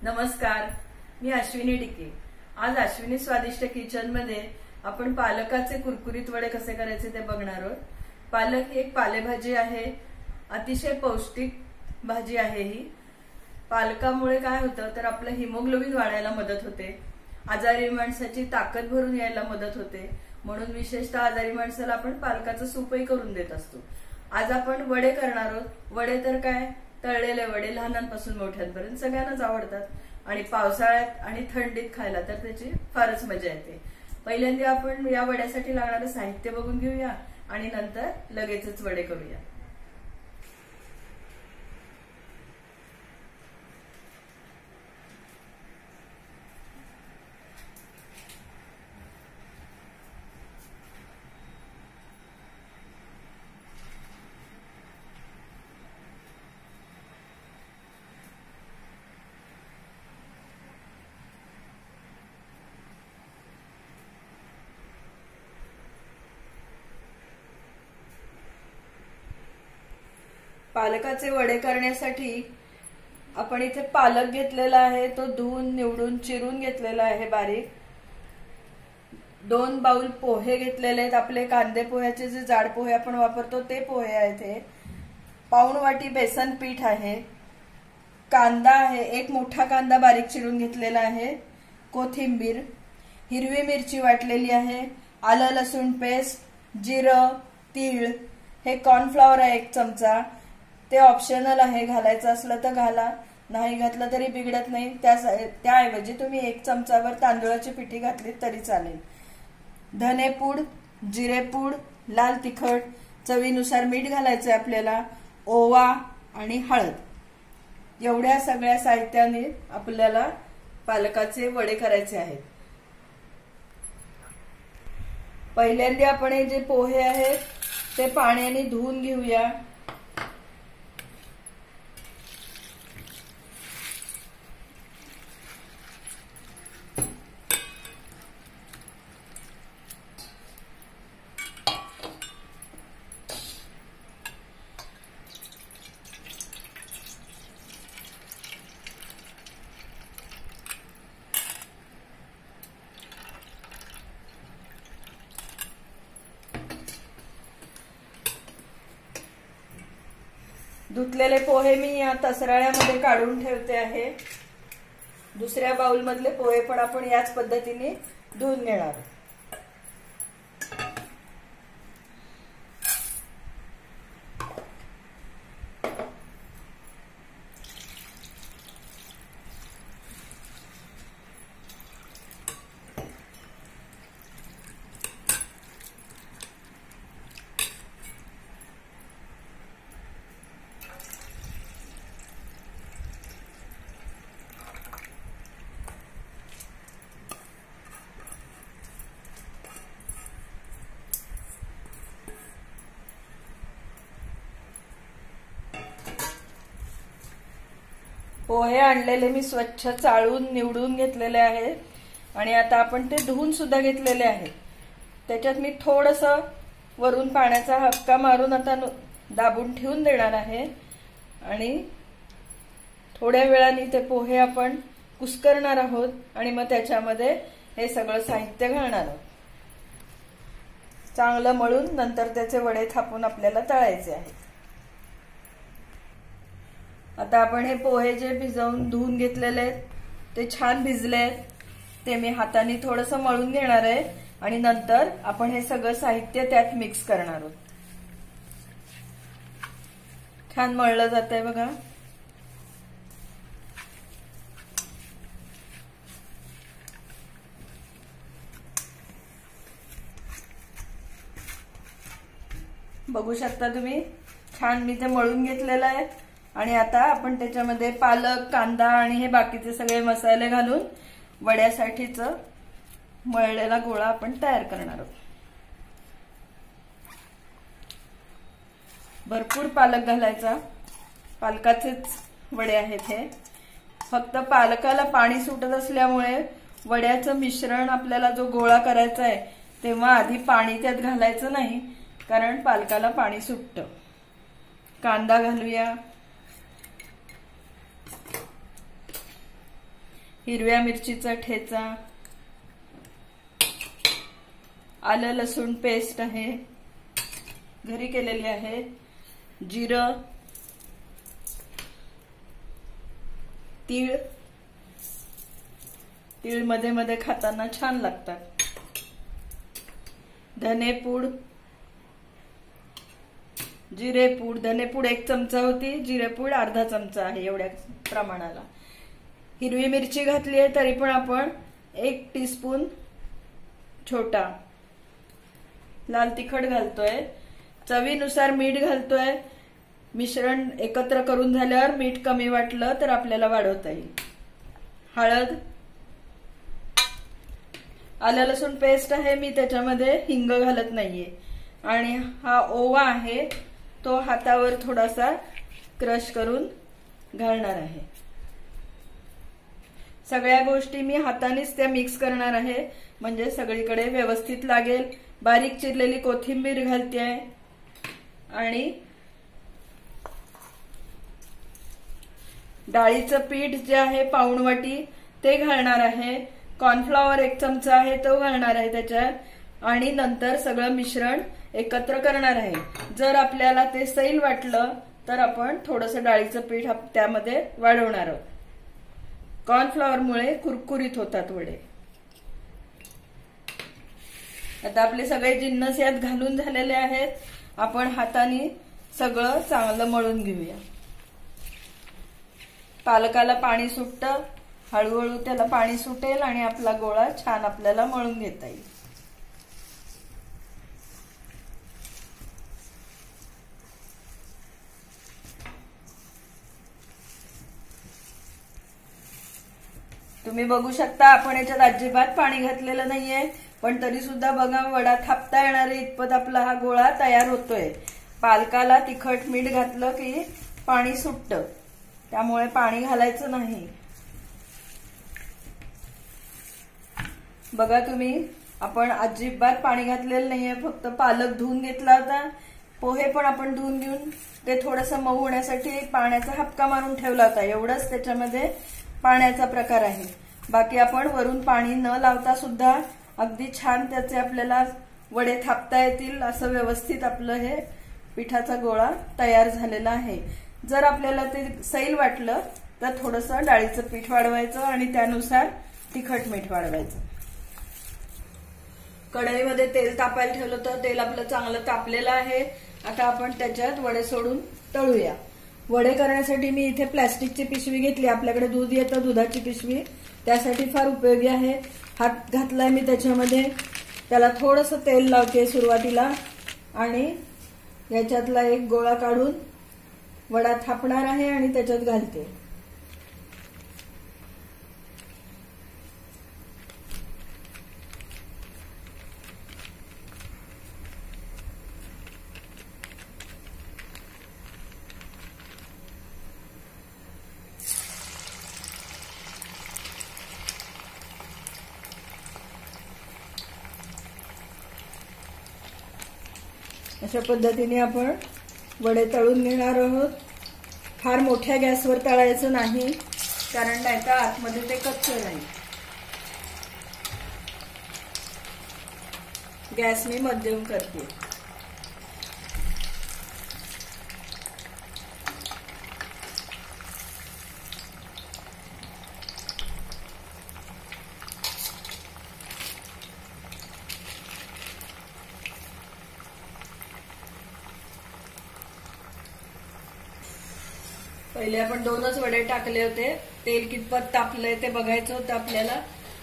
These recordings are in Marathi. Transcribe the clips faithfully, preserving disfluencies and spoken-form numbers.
नमस्कार, मी अश्विनी डिके। आज अश्विनी स्वादिष्ट किचन मध्ये आपण पालकाचे कुरकुरीत वडे कसे करायचे ते बघणार आहोत। पालक ही एक पालेभाजी आहे, अतिशय पौष्टिक भाजी आहे। ही पालकामुळे काय होतं तर आपलं हिमोग्लोबिन वाढायला मदत होते, आजारी माणसाची ताकद भरून यायला मदत होते, म्हणून विशेषतः आजारी माणसाला आपण पालकाचं सूपही करून देत असतो। आज आपण वडे करणार आहोत। वडे तर काय तळलेले वडे लहानांपासून मोठ्यांपर्यंत सगळ्यांनाच आवडतात आणि पावसाळ्यात आणि थंडीत खायला तर त्याची फारच मजा येते। पहिल्यांदा आपण या वड्यासाठी लागणारे साहित्य बघून घेऊया आणि नंतर लगेचच वडे करूया। पालकाचे वडे करण्यासाठी आपण इथे पालक घेतलेला आहे, तो धुवून निवडून चिरून घेतलेला आहे बारीक। दोन बाउल पोहे घेतलेले आहेत, आपले कांदे पोह्याचे जे जाड पोहे आपण वापरतो ते पोहे आहेत। हे पाऊण वाटी बेसन पीठ आहे, कांदा आहे, एक मोठा कांदा बारीक चिरून घेतलेला आहे, कोथिंबीर, हिरवी मिरची वाटलेली आहे, आलं लसूण पेस्ट, जिरं, तीळ, हे कॉर्नफ्लॉवर आहे एक चमचा, ते ऑप्शनल आहे, घालायचं असलं तर घाला, नाही घातलं तरी बिघडत नाही। त्या त्याऐवजी तुम्ही एक चमचाभर तांदूळाची पिठी घातली तरी चालेल। धनेपूड, जिरेपूड, लाल तिखट, चवीनुसार मीठ घालायचं आपल्याला, ओवा आणि हळद। एवढ्या सगळ्या साहित्याने आपल्याला पालकाचे वडे करायचे आहेत। पहिल्यांदा आपण हे जे पोहे आहेत ते पाण्याने धुवून घेऊया। धुतलेले पोहे मी या तसराळ्यामध्ये काढून ठेवते आहे। दुसऱ्या बाउल मधले पोहे पण आपण याच पद्धतीने धुवून घेणार। पोहे आणलेले मी स्वच्छ चाळून निवडून घेतलेले आहे आणि आता आपण ते धुवून सुद्धा घेतलेले आहे। त्याच्यात मी थोडंसं वरून पाण्याचा हबका मारून आता दाबून ठेवून देणार आहे आणि थोड्या वेळाने ते पोहे आपण कुस्करणार आहोत आणि मग त्याच्यामध्ये हे सगळं साहित्य घालणार आहोत। चांगलं मळून नंतर त्याचे वडे थापून आपल्याला तळायचे आहेत। आता आपण हे पोहे जे भिजवून धुवून घेतलेले आहेत ते छान भिजले आहेत, ते मी हाताने थोडंसं मळून घेणार आहे आणि नंतर आपण हे सगळं साहित्य त्यात मिक्स करणार आहोत। छान मळलं जातंय बघा। बघू शकता तुम्ही, छान मी ते मळून घेतलेलं आहे आणि आता आपण त्याच्यामध्ये पालक, कांदा आणि हे बाकीचे सगळे मसाले घालून वड्यासाठीच मळलेला गोळा आपण तयार करणार आहोत। भरपूर पालक घालायचा, पालकाचेच वडे आहेत हे। फक्त पालकाला पाणी सुटत असल्यामुळे वड्याचं मिश्रण आपल्याला जो गोळा करायचा आहे तेव्हा आधी पाणी त्यात घालायचं नाही, कारण पालकाला पाणी सुटतं। कांदा घालूया, हिरव्या मिरचीचा ठेचा, आलं लसूण पेस्ट आहे घरी केलेली आहे, जिरं, तीळ, तीळ मध्ये मध्ये खाताना छान लागतात, धनेपूड, जिरेपूड, धनेपूड एक चमचा होती, जिरेपूड अर्धा चमचा आहे एवढ्या प्रमाणाला, हिरवी मिरची घातली आहे तरी पण आपण एक टीस्पून छोटा, लाल तिखट घालतोय, चवीनुसार मीठ घालतोय, मिश्रण एकत्र करून झाल्यावर मीठ कमी वाटलं तर आपल्याला वाढवता येईल, हळद, आलं लसूण पेस्ट आहे, मी त्याच्यामध्ये हिंग घालत नाहीये, आणि हा ओवा आहे तो हातावर थोडासा क्रश करून घालणार आहे। सगळ्या गोष्टी मी हातानेच त्या मिक्स करणार आहे म्हणजे सगळीकडे व्यवस्थित लागेल। बारीक चिरलेली कोथिंबीर घालते आहे आणि डाळीचं पीठ जे आहे पाऊण वाटी ते घालणार आहे, कॉर्नफ्लॉवर एक चमचा आहे तो घालणार आहे त्याच्यात, आणि नंतर सगळं मिश्रण एकत्र करणार आहे। जर आपल्याला ते सैल वाटलं तर आपण थोडंसं डाळीचं पीठ त्यामध्ये वाढवणार आहोत। कॉर्नफ्लॉवरमुळे कुरकुरीत होतात वडे। आता आपले सगळे जिन्नस यात घालून झालेले आहेत, आपण हाताने सगळं चांगलं मळून घेऊया। पालकाला पाणी सुटतं, हळूहळू त्याला पाणी सुटेल आणि आपला गोळा छान आपल्याला मळून घेता येईल। तुम्ही बघू शकता आपण याच्यात अजिबात पाणी घातलेलं नाहीये, पण तरी सुद्धा बघा वडा थापता येणारे इतपत आपला हा गोळा तयार होतोय। पालकाला तिखट मीठ घातलं की पाणी सुटतं, त्यामुळे पाणी घालायचं नाही। बघा तुम्ही आपण अजिबात पाणी घातलेलं नाहीये, फक्त पालक धुवून घेतला होता, पोहे पण आपण धुवून घेऊन ते थोडंसं मऊ होण्यासाठी पाण्याचा हपका मारून ठेवला होता, एवढंच त्याच्यामध्ये पाण्याचा प्रकार आहे। बाकी आपण वरून पाणी न लावता सुद्धा अगदी छान त्याचे आपल्याला वडे थापता येतील असं व्यवस्थित आपलं हे पिठाचा गोळा तयार झालेला आहे। जर आपल्याला ते सैल वाटलं तर थोडंसं डाळीचं पीठ वाढवायचं आणि त्यानुसार तिखट मीठ वाढवायचं। कढईमध्ये तेल तापायला ठेवलं तर तेल आपलं चांगलं तापलेलं आहे। आता आपण त्याच्यात वडे सोडून तळूया। वडे करण्यासाठी मी इथे प्लास्टिकची पिशवी घेतली, आपल्याकडे दूध येतं दुधाची पिशवी, त्यासाठी फार उपयोगी आहे। हात घातलाय मी त्याच्यामध्ये, त्याला थोडंसं तेल लावते सुरुवातीला आणि याच्यातला एक गोळा काढून वडा थापणार आहे आणि त्याच्यात घालते। अशा पद्धतीने आपण वडे तळून घेणार आहोत। फार मोठ्या गॅसवर तळायचं नाही, कारण नाहीतर आतमध्ये ते कच्चं राहील। गॅस मी मध्यम करते। पहिले आपण दोनच वडे टाकले होते, तेल कितपत तापलंय ते बघायचं होतं आपल्याला।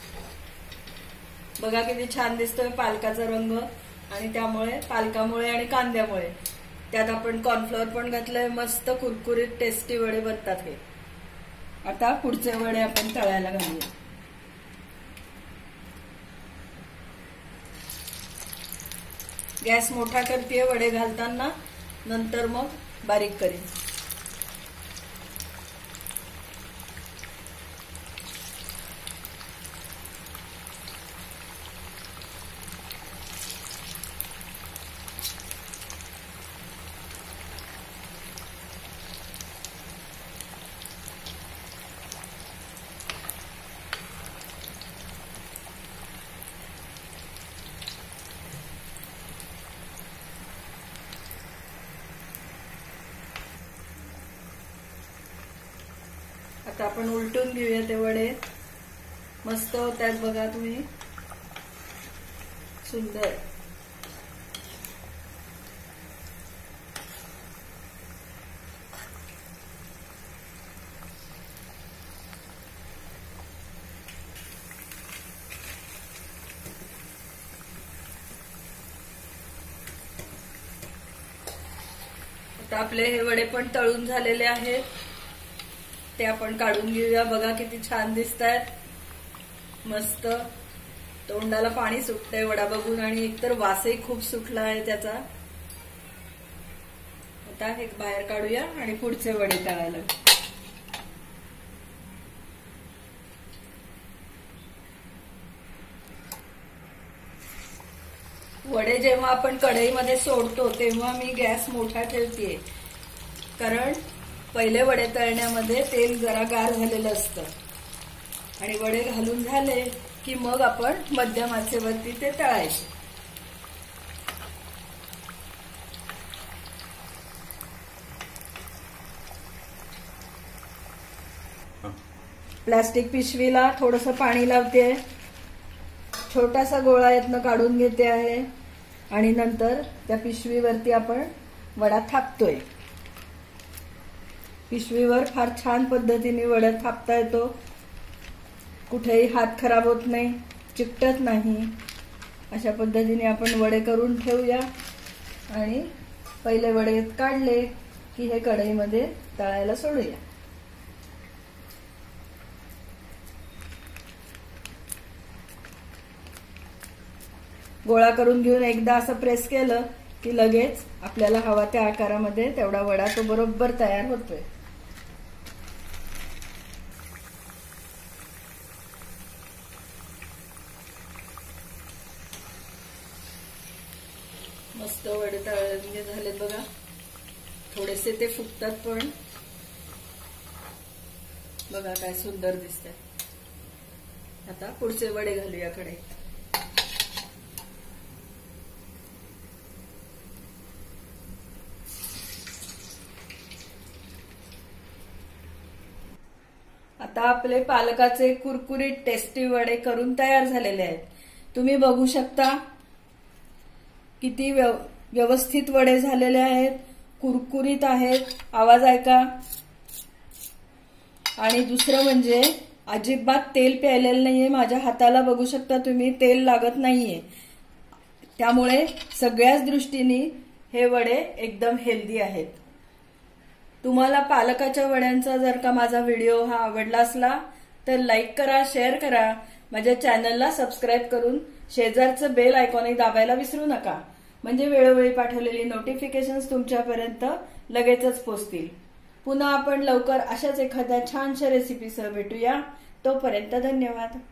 बघा किती छान दिसतोय पालकाचा रंग, आणि त्यामुळे पालकामुळे आणि कांद्यामुळे त्यात आपण कॉर्नफ्लॉवर पण घातलंय, मस्त कुरकुरीत टेस्टी वडे बनतात हे। आता पुढचे वडे आपण तळायला घालूया। गॅस मोठा करते वडे घालताना, नंतर मग बारीक करेन। आता आपण उलटून घेऊया ते वडे. मस्त होतात बघा तुम्ही, सुंदर. आता आपले हे वडे पण तळून झालेले आहेत, ते आपण काढून घेऊया. बघा किती छान दिसतायत, मस्त. तोंडाला पाणी सुटतंय वडा बघून, आणि एकतर वासही खूप सुटला आहे त्याचा. आता हे बाहेर काढूया आणि पुढचे वडे तळायला. वडे जेव्हा आपण कढईमध्ये सोडतो तेव्हा मी गॅस मोठा ठेवते, कारण पहिले वडे तळण्यामध्ये तेल जरा गार झालेलं असतं, आणि वडे घालून झाले की मग आपण मध्यम आचेवरती ते तळायचे. प्लास्टिक पिशवीला थोडंसं पाणी लावते, छोटासा गोळा यातनं काढून घेते आहे, आणि नंतर त्या पिशवीवरती आपण वडा थापतोय. पिशवीवर फार छान पद्धतीने वडा थापता येतो, कुठेही हात खराब होत नाही, चिकटत नाही. अशा पद्धतीने आपण वडे करून ठेवूया, आणि पहिले वडे काढले की हे कढईमध्ये तळायला सोडूया. गोळा करून घेऊन एकदा असं प्रेस केलं की लगेच आपल्याला हवा त्या आकारामध्ये तेवढा वडा तो बरोबर तयार होतोय. मस्त वडे तळले झाले बघा. थोडेसे ते फुगतात पण बघा काय सुंदर दिसतात. आता पुढचे वडे घालूया कढईत. आता आपले पालकाचे कुरकुरीत टेस्टी वडे करून तयार झालेले आहेत. तुम्ही बघू शकता किती व्यवस्थित वडे झालेले आहेत, कुरकुरीत आहेत. आवाज ऐका. आणि दुसरं म्हणजे अजिबात तेल प्यायलेलं नाहीये. माझ्या हाताला बघू शकता तुम्ही, तेल लागत नाहीये. त्यामुळे सगळ्याच दृष्टीने हे वडे एकदम हेल्दी आहेत. तुम्हाला पालकाच्या वड्यांचा जर का माझा व्हिडिओ हा आवडला असला तर लाईक करा, शेअर करा. माझ्या चॅनलला सबस्क्राईब करून शेजारचं बेल आयकॉनही दाबायला विसरू नका, म्हणजे वेळोवेळी पाठवलेली नोटिफिकेशन्स तुमच्यापर्यंत लगेचच पोहोचतील. पुन्हा आपण लवकर अशाच एखाद्या छानशा रेसिपीसह भेटूया. तोपर्यंत धन्यवाद.